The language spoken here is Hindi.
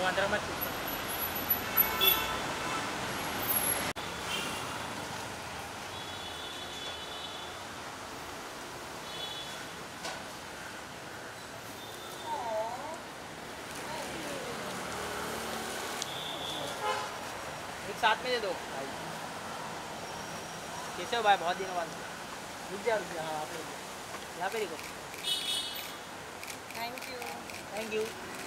बांद्रा मत छूट। एक साथ में दे दो भाई। कैसे हो भाई, बहुत दिनों बाद। रुक जा हाँ, आप यहाँ पे रुको। Thank you. Thank you.